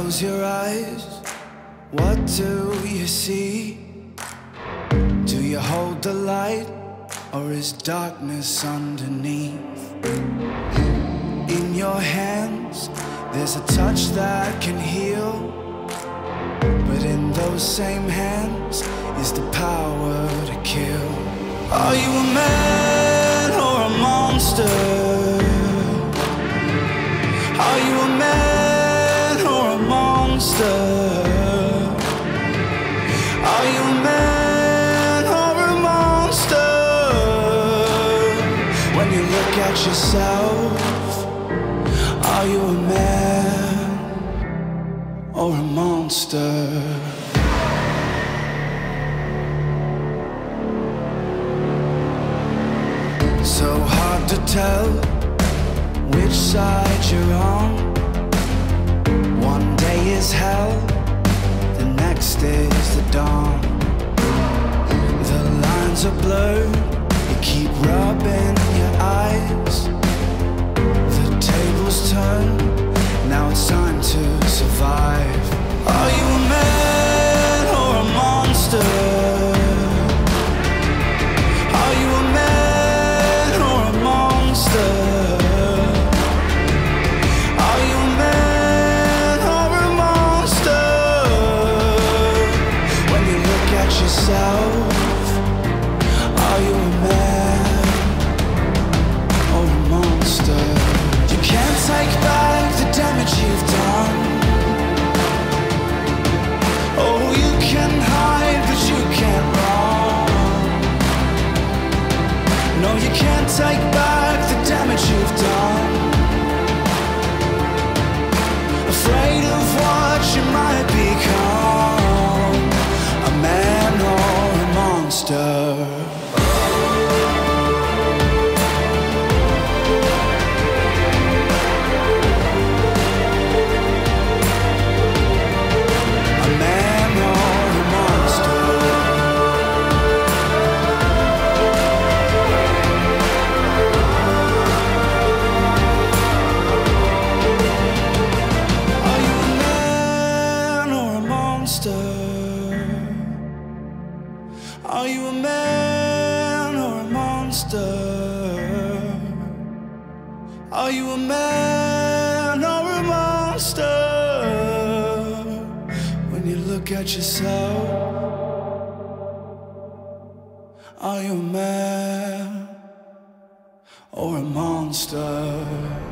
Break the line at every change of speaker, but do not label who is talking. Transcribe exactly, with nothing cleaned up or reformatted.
close your eyes, what do you see? Do you hold the light, or is darkness underneath? In your hands, there's a touch that can heal, but in those same hands is the power to kill. Are you a man or a monster? Are you a man or a monster? Are you a man or a monster? When you look at yourself, are you a man or a monster? So hard to tell which side you're on. One day is hell, the next is the dawn. The lines are blurred, you keep rubbing your eyes. The tables turn, now it's time to survive. Are you a man or a monster? Are you a man or a monster? Are you a man or a monster? When you look at yourself, are you a man or a monster? You can't take back the damage you've done. Oh, you can hide, but you can't run. No, you can't take back the damage you've done. Afraid of what you might become, a man or a monster. Are you a man or a monster? Are you a man or a monster? When you look at yourself, are you a man or a monster?